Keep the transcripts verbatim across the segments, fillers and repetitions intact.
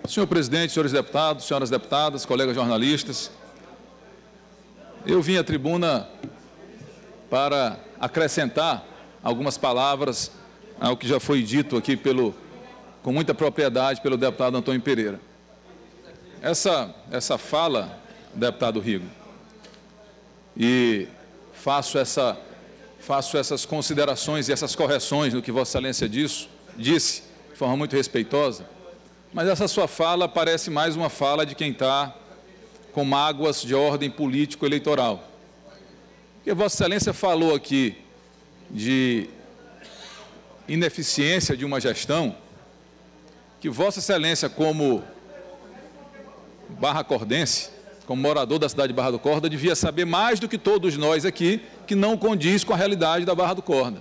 Senhor presidente, senhores deputados, senhoras deputadas, colegas jornalistas, eu vim à tribuna para acrescentar algumas palavras ao que já foi dito aqui pelo, com muita propriedade pelo deputado Antônio Pereira. Essa, essa fala, deputado Rigo, e faço, essa, faço essas considerações e essas correções no que Vossa Excelência disso, disse, de forma muito respeitosa, mas essa sua fala parece mais uma fala de quem está com mágoas de ordem político-eleitoral. Porque Vossa Excelência falou aqui de ineficiência de uma gestão que Vossa Excelência, como barra-cordense, como morador da cidade de Barra do Corda, devia saber mais do que todos nós aqui, que não condiz com a realidade da Barra do Corda.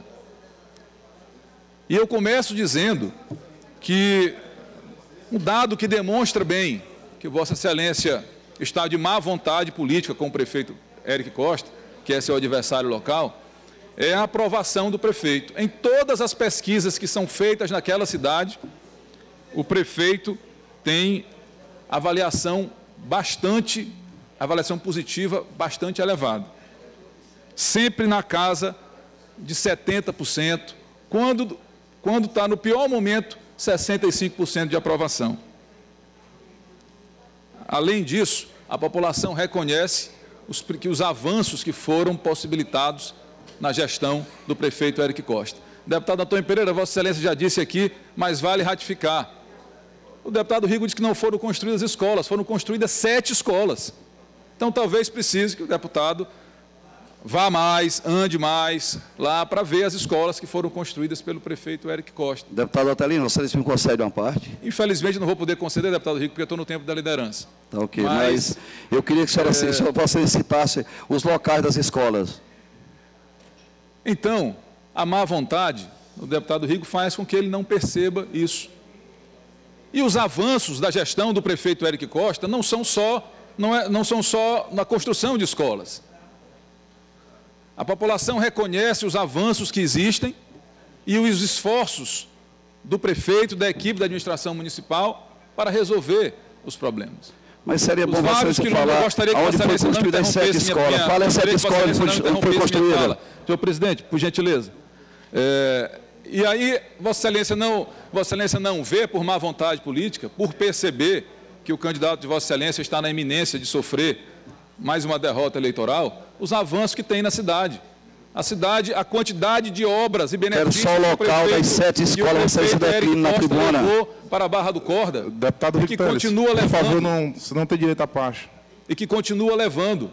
E eu começo dizendo que um dado que demonstra bem que Vossa Excelência está de má vontade política com o prefeito Éric Costa, que é seu adversário local, é a aprovação do prefeito. Em todas as pesquisas que são feitas naquela cidade, o prefeito tem avaliação bastante, avaliação positiva bastante elevada. Sempre na casa de setenta por cento, quando quando está no pior momento, sessenta e cinco por cento de aprovação. Além disso, a população reconhece os, que os avanços que foram possibilitados na gestão do prefeito Éric Costa. Deputado Antônio Pereira, Vossa Excelência já disse aqui, mas vale ratificar. O deputado Rigo disse que não foram construídas escolas, foram construídas sete escolas. Então, talvez precise que o deputado vá mais, ande mais lá para ver as escolas que foram construídas pelo prefeito Éric Costa. Deputado Otelino, Vossa Excelência me concede uma parte? Infelizmente, não vou poder conceder, deputado Rigo, porque eu estou no tempo da liderança. Tá ok, mas, mas eu queria que a senhora, é... senhora Vossa Excelência citasse os locais das escolas. Então, a má vontade, o deputado Rigo faz com que ele não perceba isso. E os avanços da gestão do prefeito Éric Costa não são só, não é, não são só na construção de escolas. A população reconhece os avanços que existem e os esforços do prefeito, da equipe da administração municipal para resolver os problemas. Mas seria bom você falar onde foi construída as sete escolas. Fala as sete escolas onde foi construída. Senhor presidente, por gentileza. É, e aí, Vossa Excelência, não, Vossa Excelência não vê, por má vontade política, por perceber que o candidato de Vossa Excelência está na iminência de sofrer mais uma derrota eleitoral, os avanços que tem na cidade. A cidade, a quantidade de obras e benefícios... Quero só o local das sete escolas que você decline na tribuna. Para a Barra do Corda, deputado que continua levando... Por favor, não, você não tem direito à parte. E que continua levando.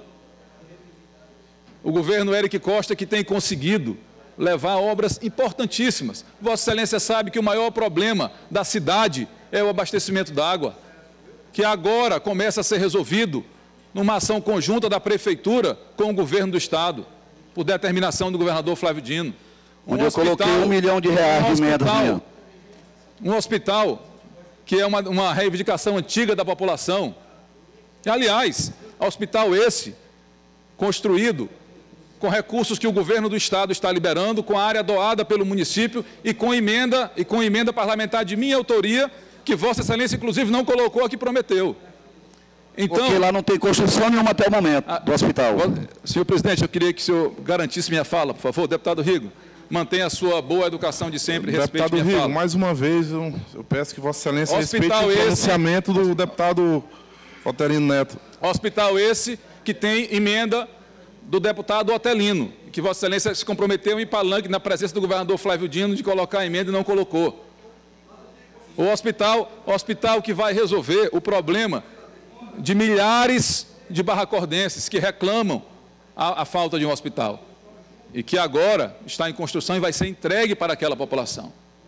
O governo Éric Costa, que tem conseguido levar obras importantíssimas. Vossa Excelência sabe que o maior problema da cidade é o abastecimento d'água, que agora começa a ser resolvido numa ação conjunta da Prefeitura com o governo do Estado, por determinação do governador Flávio Dino. Um Onde hospital, eu coloquei um milhão de reais um de emendas. Um hospital que é uma, uma reivindicação antiga da população. E, aliás, hospital esse construído com recursos que o governo do Estado está liberando, com a área doada pelo município e com emenda, e com emenda parlamentar de minha autoria, que Vossa Excelência, inclusive, não colocou aqui, prometeu. Então, porque lá não tem construção nenhuma até o momento do hospital. Senhor presidente, eu queria que o senhor garantisse minha fala, por favor. Deputado Rigo, mantenha a sua boa educação de sempre e respeite minha Rigo, fala. Mais uma vez, eu, eu peço que Vossa Excelência hospital respeite o esse, pronunciamento do deputado Otelino Neto. Hospital esse que tem emenda do deputado Otelino, que Vossa Excelência se comprometeu em palanque, na presença do governador Flávio Dino, de colocar a emenda e não colocou. O hospital, hospital que vai resolver o problema de milhares de barracordenses que reclamam a, a falta de um hospital e que agora está em construção e vai ser entregue para aquela população.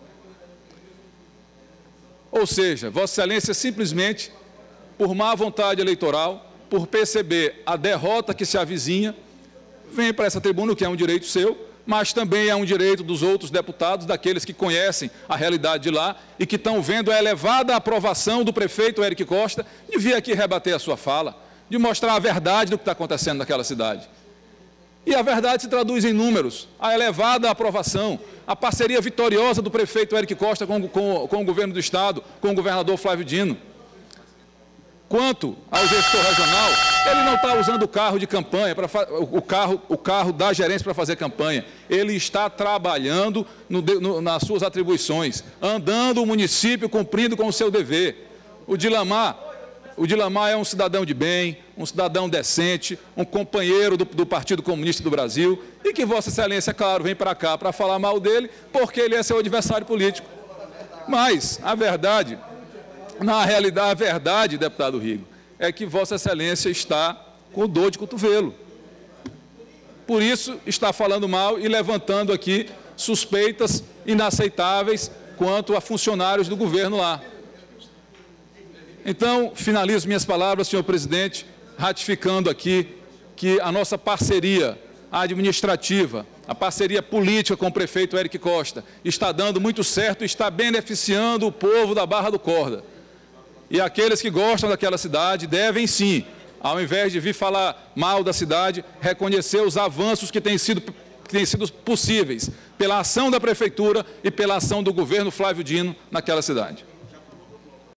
Ou seja, Vossa Excelência simplesmente, por má vontade eleitoral, por perceber a derrota que se avizinha, vem para essa tribuna, o que é um direito seu, mas também é um direito dos outros deputados, daqueles que conhecem a realidade de lá e que estão vendo a elevada aprovação do prefeito Éric Costa, de vir aqui rebater a sua fala, de mostrar a verdade do que está acontecendo naquela cidade. E a verdade se traduz em números, a elevada aprovação, a parceria vitoriosa do prefeito Éric Costa com, com, com o governo do Estado, com o governador Flávio Dino. Quanto ao gestor regional, ele não está usando o carro de campanha, para o, carro, o carro da gerência para fazer campanha. Ele está trabalhando no, no, nas suas atribuições, andando o município, cumprindo com o seu dever. O Dilamar, o Dilamar é um cidadão de bem, um cidadão decente, um companheiro do, do Partido Comunista do Brasil, e que Vossa Excelência, claro, vem para cá para falar mal dele, porque ele é seu adversário político. Mas a verdade... Na realidade, a verdade, deputado Rigo, é que Vossa Excelência está com dor de cotovelo. Por isso, está falando mal e levantando aqui suspeitas inaceitáveis quanto a funcionários do governo lá. Então, finalizo minhas palavras, senhor presidente, ratificando aqui que a nossa parceria administrativa, a parceria política com o prefeito Éric Costa está dando muito certo e está beneficiando o povo da Barra do Corda. E aqueles que gostam daquela cidade devem sim, ao invés de vir falar mal da cidade, reconhecer os avanços que têm sido, que têm sido possíveis pela ação da prefeitura e pela ação do governo Flávio Dino naquela cidade.